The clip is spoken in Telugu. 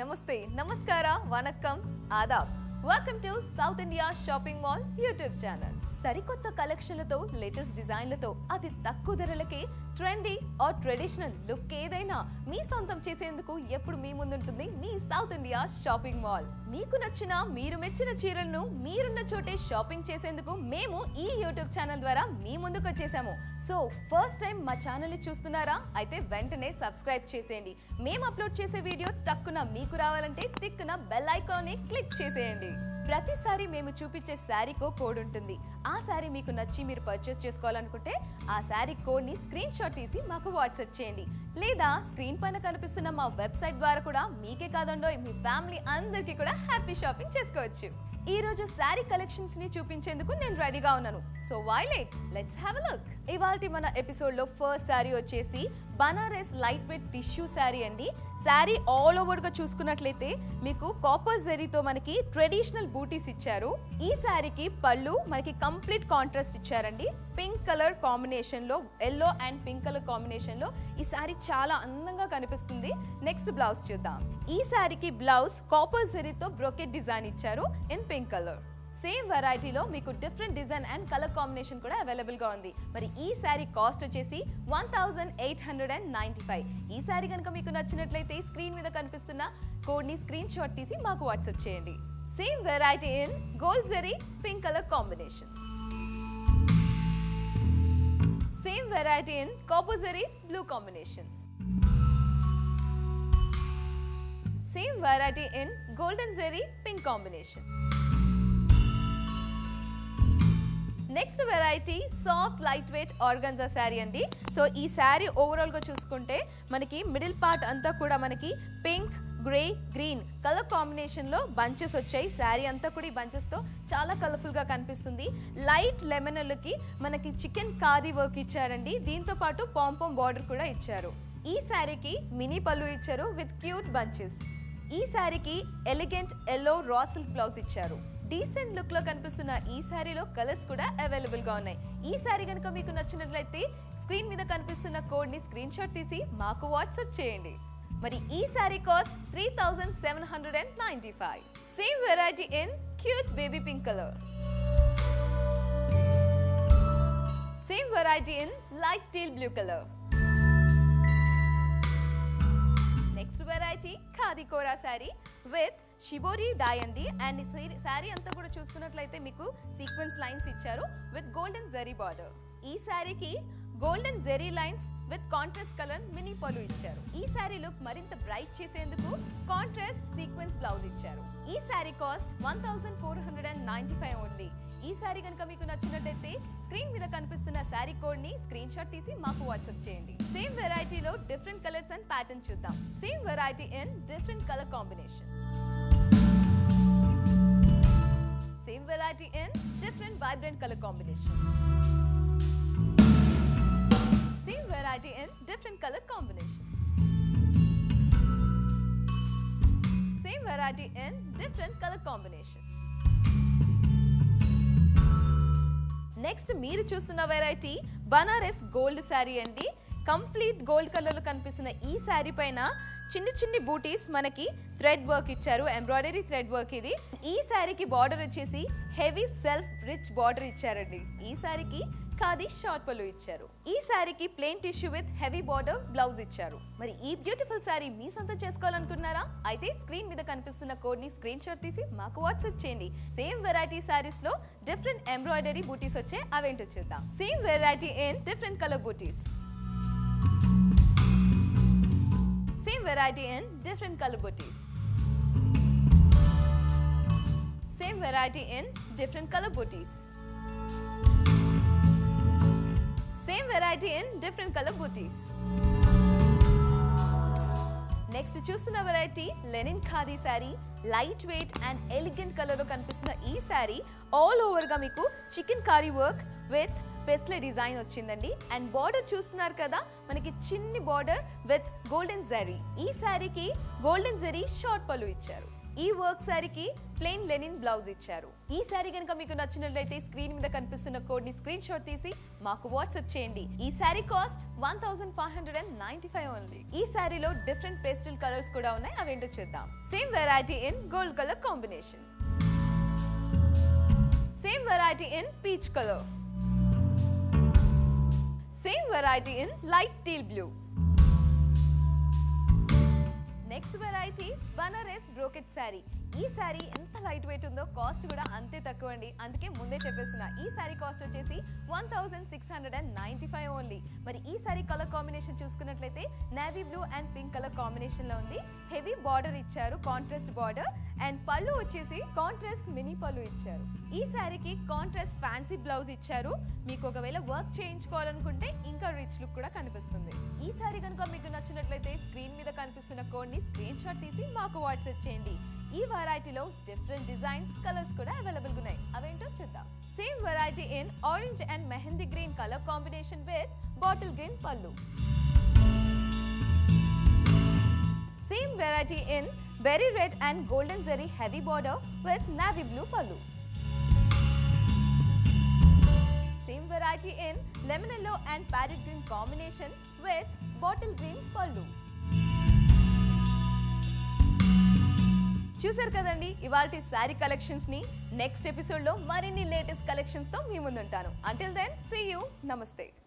నమస్తే నమస్కార వనక్కం ఆదాబ్ welcome to south India shopping mall YouTube channel సరికొత్త కలెక్షన్లతో లేటెస్ట్ డిజైన్లతో అతి తక్కువ ధరలకే ట్రెండీ ఆర్ ట్రెడిషనల్ లుక్ ఏదైనా మీ సొంతం చేసేందుకు ఎప్పుడు మీ ముందుంటుంది మీ సౌత్ ఇండియా షాపింగ్ మాల్ మీకు నచ్చిన మీరు మెచ్చిన చీరలను మీరున్న చోటే షాపింగ్ చేసేందుకు మేము ఈ యూట్యూబ్ ఛానల్ ద్వారా మీ ముందుకు వచ్చేసాము సో ఫస్ట్ టైం మా ఛానల్ ని చూస్తున్నారా అయితే వెంటనే సబ్స్క్రైబ్ చేసేయండి మేము అప్లోడ్ చేసే వీడియో టక్కున మీకు రావాలంటే టిక్కున బెల్ ఐకాన్ ని క్లిక్ చేసేయండి ప్రతిసారి మేము చూపించే శారీకో కోడ్ ఉంటుంది ఆ శారీ మీకు నచ్చి మీరు పర్చేస్ చేసుకోవాలనుకుంటే ఆ శారీ కోడ్ ని స్క్రీన్ షాట్ తీసి మాకు వాట్సాప్ చేయండి లేదా స్క్రీన్ పైన కనిపిస్తున్న మా వెబ్సైట్ ద్వారా కూడా మీకే కాదండో మీ ఫ్యామిలీ అందరికీ కూడా హ్యాపీ షాపింగ్ చేసుకోవచ్చు ఈ రోజు శారీ కలెక్షన్స్ ని చూపించేందుకు నేను రెడీగా ఉన్నాను so why late let's have a look ఇవాల్టి మన ఎపిసోడ్ లో ఫస్ట్ శారీ వచ్చేసి Banaras lightweight tissue sari అండి శారీ ఆల్ ఓవర్ గా చూసుకున్నట్లయితే మీకు కాపర్ జరీతో మనకి ట్రెడిషనల్ బూటీస్ ఇచ్చారు ఈ శారీకి పళ్ళు మనకి కంప్లీట్ కాంట్రాస్ట్ ఇచ్చారండి పింక్ కలర్ కాంబినేషన్ లో yellow and pink colour combination లో ఈ శారీ చాలా అందంగా కనిపిస్తుంది నెక్స్ట్ బ్లౌజ్ చూద్దాం ఈ శారీకి బ్లౌజ్ కాపర్ జరీతో బ్రోకెట్ డిజైన్ ఇచ్చారు ఇన్ పింక్ కలర్ సేమ్ వెరైటీలో మీకు different design and colour combination కూడా అవైలబుల్ గా ఉంది మరి ఈ శారీ కాస్ట్ వచ్చేసి 1895 ఈ శారీ కనుక మీకు నచ్చినట్లయితే స్క్రీన్ మీద కనిపిస్తున్న కోడ్ ని స్క్రీన్ షాట్ తీసి మాకు వాట్సాప్ చేయండి same variety in gold zari pink colour combination same variety in copper zari blue combination same variety in golden zari pink combination next variety soft lightweight organza sari అండి సో ఈ శారీ ఓవరాల్ గా చూసుకుంటే మనకి మిడిల్ పార్ట్ అంతా కూడా మనకి pink grey green colour combination లో బంచెస్ వచ్చాయి శారీ అంతా కూడా ఈ బంచెస్ తో చాలా కలర్ఫుల్ గా కనిపిస్తుంది లైట్ లెమన్ కి మనకి చికెన్ కారీ వర్క్ ఇచ్చారండి దీంతో పాటు పాంపామ్ బార్డర్ కూడా ఇచ్చారు ఈ శారీకి మినీ పళ్ళు ఇచ్చారు విత్ క్యూట్ బంచెస్ ఈ శారీకి elegant yellow raw silk blouse ఇచ్చారు డీసెంట్ లుక్ లో కనిపిస్తున్న ఈ శారీలో కలర్స్ కూడా అవైలబుల్ గా ఉన్నాయి ఈ శారీ కనుక మీకు నచ్చినట్లయితే స్క్రీన్ మీద కనిపిస్తున్న కోడ్ ని స్క్రీన్ షాట్ తీసి మాకు వాట్సాప్ చేయండి మరి ఈ sari cost 3795 same variety in cute baby pink colour same variety in light teal blue colour next variety khadi kora sari with shibori dye అండి అండ్ శారీ అంతా కూడా చూసుకున్నట్లయితే మీకు సీక్వెన్స్ లైన్స్ ఇచ్చారు విత్ గోల్డెన్ జరీ బార్డర్ ఈ శారీకి golden zari lines with contrast colour mini pallu ఇచ్చారు ఈ శారీ లుక్ మరింత బ్రైట్ చేసేందుకు కాంట్రాస్ట్ సీక్వెన్స్ బ్లౌజ్ ఇచ్చారు ఈ శారీ కాస్ట్ 1495 ఓన్లీ ఈ శారీ కనుక మీకు నచ్చినట్లయితే స్క్రీన్ మీద కనిపిస్తున్న శారీ కోడ్ ని స్క్రీన్ షాట్ తీసి మాకు వాట్సాప్ చేయండి సేమ్ వెరైటీలో డిఫరెంట్ కలర్స్ అండ్ ప్యాటర్న్ చూద్దాం same variety in different colour combination same variety in different vibrant colour combination same variety in different colour combination same variety in different colour combination next మీరు చూస్తున్న వెరైటీ బనారస్ గోల్డ్ శారీ అండి కంప్లీట్ గోల్డ్ కలర్ లో కనిపిస్తున్న ఈ శారీ పైన చిన్ని చిన్ని బూటీస్ మనకి థ్రెడ్ వర్క్ ఇచ్చారు ఎంబ్రాయిడరీ థ్రెడ్ వర్క్ ఇది ఈ శారీకి బార్డర్ వచ్చేసి హెవీ సెల్ఫ్ రిచ్ బార్డర్ ఇచ్చారండి ఈ శారీకి ఖాదీ షార్ట్ పళ్ళు ఇచ్చారు ఈ శారీకి plain tissue with heavy border blouse ఇచ్చారు మరి ఈ బ్యూటిఫుల్ శారీ మీ సొంతం చేసుకోవాలనుకుంటున్నారా అయితే స్క్రీన్ మీద కనిపిస్తున్న కోడ్ ని స్క్రీన్ షాట్ తీసి మాకు వాట్సాప్ చేయండి సేమ్ వెరైటీ శారీస్ లో డిఫరెంట్ ఎంబ్రాయిడరీ బూటీస్ వచ్చే అవేంటో చూద్దాం same variety in different colour butis same variety in different colour butis same variety in different colour butis same variety in different colour butis next చూస్తున్న variety linen khadi sari lightweight and elegant colour లో కనిపిస్తున్న ఈ శారీ ఆల్ ఓవర్ గా మీకు chikankari work with paisley design వచ్చిందండి అండ్ బార్డర్ చూస్తున్నారు కదా మనకి చిన్ని బార్డర్ విత్ గోల్డెన్ జరీ ఈ శారీకి గోల్డెన్ జరీ షార్ట్ పళ్ళు ఇచ్చారు ఈ వర్క్ శారీకి ప్లెయిన్ లెనిన్ బ్లౌజ్ ఇచ్చారు. ఈ శారీ కనుక మీకు నచ్చినట్లయితే స్క్రీన్ మీద కనిపిస్తున్న కోడ్ ని స్క్రీన్ షాట్ తీసి మాకు వాట్సాప్ చేయండి. ఈ శారీ కాస్ట్ 1595 ఓన్లీ. ఈ శారీలో డిఫరెంట్ పేస్టల్ కలర్స్ కూడా ఉన్నాయి, అవేంటో చూద్దాం. Same variety in gold colour combination, same variety in peach colour, same variety in light teal blue. Next variety Banaras brocade sari. ఈ శారీ ఎంత లైట్ వెయిట్ ఉందో కాస్ట్ కూడా అంతే తక్కువ అండి, అందుకే ముందే చెప్పేస్తున్నా. ఈ శారీ కాస్ట్ వచ్చేసి 1695 ఓన్లీ. మరి ఈ శారీ కలర్ కాంబినేషన్ చూసుకున్నట్లయితే navy blue and pink colour combination లో ఉంది. హెవీ బార్డర్ ఇచ్చారు, కాంట్రాస్ట్ బార్డర్, అండ్ పళ్ళు వచ్చేసి కాంట్రాస్ట్ మినీ పళ్ళు ఇచ్చారు. ఈ శారీకి కాంట్రాస్ట్ ఫ్యాన్సీ బ్లౌజ్ ఇచ్చారు. మీకు ఒకవేళ వర్క్ చేయించుకోవాలనుకుంటే ఇంకా రిచ్ లుక్ కూడా కనిపిస్తుంది. ఈ శారీ కనుక మీకు నచ్చినట్లయితే స్క్రీన్ మీద కనిపిస్తున్న కోడ్ ని స్క్రీన్ షాట్ తీసి మాకు వాట్సాప్ చేయండి. ఈ వెరైటీలో డిఫరెంట్ డిజైన్స్, కలర్స్ కూడా అవైలబుల్ ఉన్నాయి, అవేంటో చూద్దాం. Same variety in orange and mehndi green colour combination with bottle green pallu. Same variety in berry red and golden zari heavy border with navy blue pallu. Same variety in lemon yellow and parrot green combination with bottle green pallu. చూసారు కదండి ఇవాల్టి శారీ కలెక్షన్స్ ని. నెక్స్ట్ ఎపిసోడ్ లో మరిన్ని లేటెస్ట్ కలెక్షన్స్ తో మీ ముందుంటాను. అంటిల్ దెన్ సీ యూ, నమస్తే.